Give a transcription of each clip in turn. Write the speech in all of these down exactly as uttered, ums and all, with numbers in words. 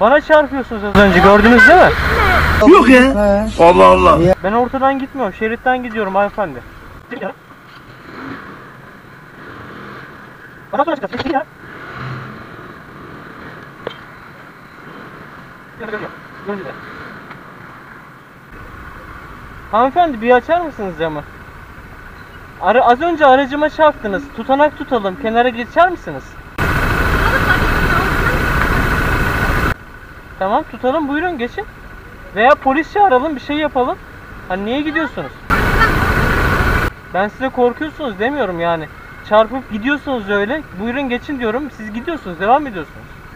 Bana çarpıyorsunuz az önce, gördünüz değil mi? Yok ya. Allah Allah. Ben ortadan gitmiyorum, şeritten gidiyorum hanımefendi. Bana sonra çıkarsın ya. Hanımefendi bir açar mısınız camı? Ara, az önce aracıma çarptınız. Tutanak tutalım. Kenara geçer misiniz? Tamam tutalım, buyurun geçin. Veya polis çağıralım, bir şey yapalım. Hani niye gidiyorsunuz? Ben size korkuyorsunuz demiyorum yani. Çarpıp gidiyorsunuz öyle. Buyurun geçin diyorum. Siz gidiyorsunuz, devam ediyorsunuz.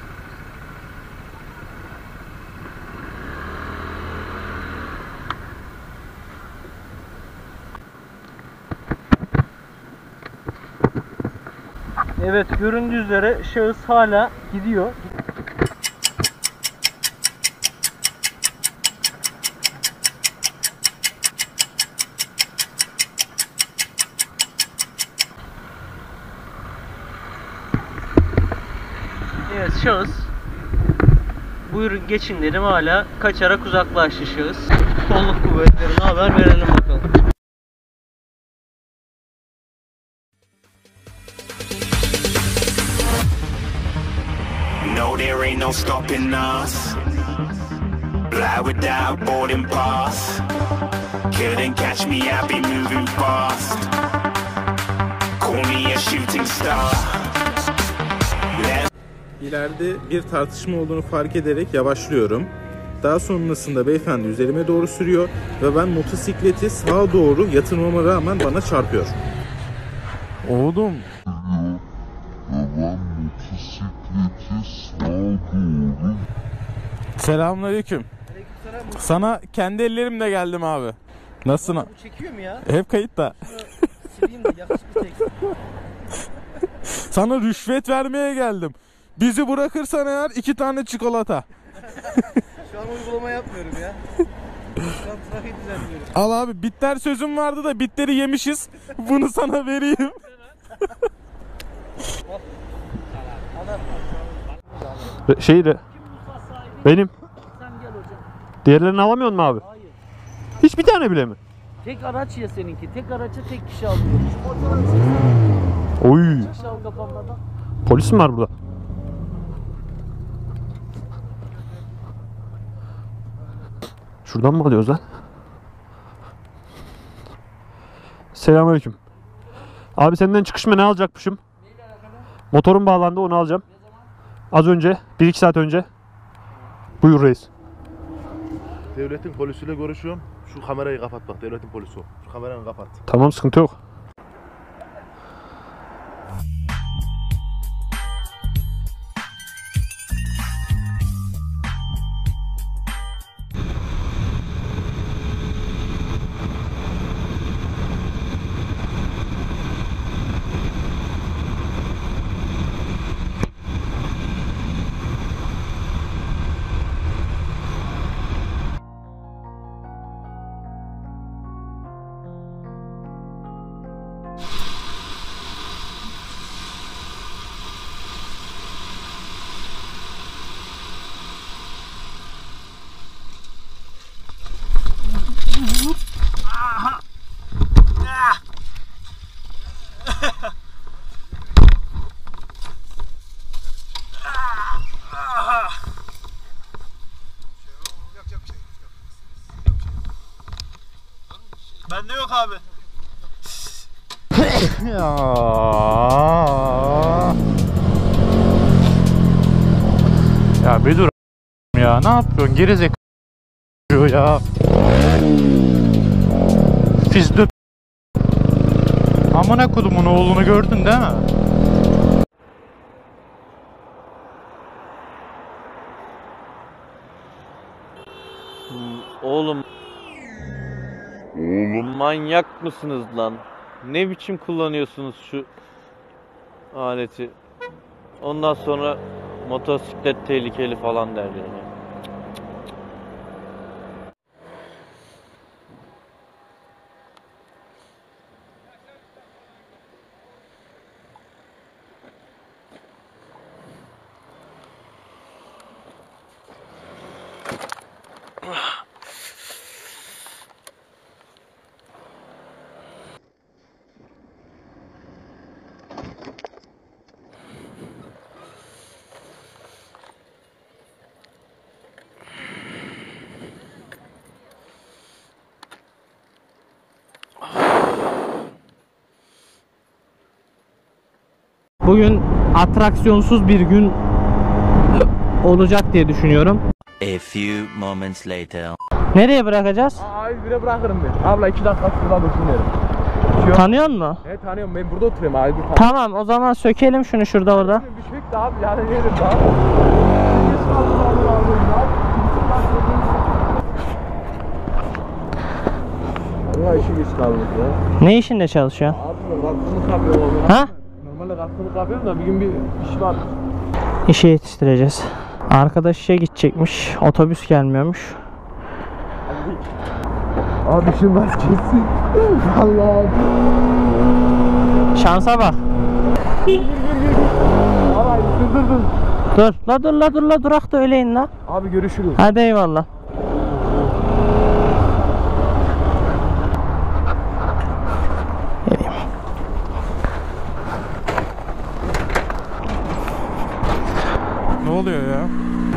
Evet, göründüğü üzere şahıs hala gidiyor. Evet, şahıs buyurun geçin dedim, hala kaçarak uzaklaştı şahıs. Kolluk kuvvetlerine haber verelim bakalım. No, there ain't no stopping us. Fly without boarding pass. Couldn't catch me, I'll be moving fast. Call me a shooting star. İleride bir tartışma olduğunu fark ederek yavaşlıyorum. Daha sonrasında beyefendi üzerime doğru sürüyor ve ben motosikleti sağa doğru yatırmama rağmen bana çarpıyor. Oğlum. Selamünaleyküm. Sana kendi ellerimle geldim abi. Nasılsın? Bu çekiyor mu ya? Hep kayıtta. Sileyim de yakışıklı çeksin. Sana rüşvet vermeye geldim. Bizi bırakırsan eğer iki tane çikolata. Şu an uygulama yapmıyorum ya. Şu an trafiği düzenliyorum. Al abi, bitter sözüm vardı da bitleri yemişiz. Bunu sana vereyim. Şeyi de benim. Sen gel hocam. Diğerlerini alamıyor mu abi? Hayır. Hiç bir tane bile mi? Tek araç ya seninki. Tek araça tek kişi alıyor. Şu motora bir şey Oy. kişi al kapanmadan. Polis mi var burada? Şuradan mı alıyoruz lan? Selamünaleyküm. Abi senden çıkış mı ne alacakmışım? Motorum bağlandı, onu alacağım. Az önce, bir iki saat önce. Buyur reis. Devletin polisiyle görüşüyorum. Şu kamerayı kapat bak, devletin polisi o. Şu kameranı kapat. Tamam, sıkıntı yok. Bende yok abi. Ya. Ya bir dur ya, ne yapıyorsun gerizekalı ya. Fizdü. Amına kodumun oğlunu gördün değil mi? Oğlum. Oğlum manyak mısınız lan? Ne biçim kullanıyorsunuz şu aleti? Ondan sonra motosiklet tehlikeli falan derler ya. Bugün atraksiyonsuz bir gün olacak diye düşünüyorum. A few moments later. Nereye bırakacağız? Abi bire bırakırım ben. Abla iki dakika şurada düşünüyorum. Tanıyor musun? Evet tanıyorum, ben burada oturuyorum abi. Tamam, o zaman sökelim şunu şurada orada. Bir şey de abi yani yerim daha. Geç kaldım abi abi. Allah işi geç kaldık ya. Ne işinde çalışıyor? Abi kalkınlık yapıyorum. Ha? Normalde kalkınlık yapıyorum da bir gün bir iş var. İşe yetiştireceğiz. Arkadaş işe gidecekmiş. Otobüs gelmiyormuş. Abi şu maskesi. Allah'ım. Şansa bak. Abi dur dur dur. Dur la dur la dur la durak da öyle in la. Abi görüşürüz. Hadi eyvallah. Geleyim. Ne oluyor ya?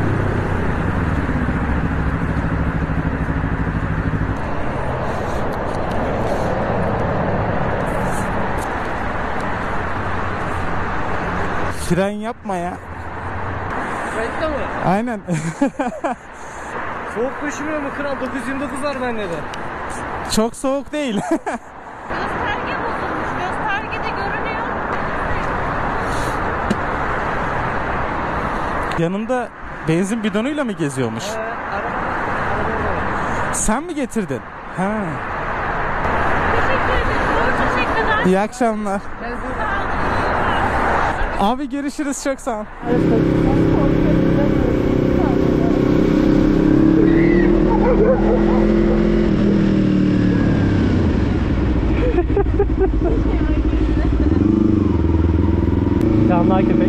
Fren yapma ya. Kayıtta mı? Aynen. Soğuk düşmüyor mu kral? dokuz yüz yirmi dokuz var bende de. Çok soğuk değil. Gösterge bozulmuş. Göstergede görünüyor. Yanında benzin bidonuyla mı geziyormuş? Ee, araba. Sen mi getirdin? Ha. Teşekkür ederim. Teşekkürler. İyi akşamlar. Abi görüşürüz, çok sağ ol. Selamünaleyküm.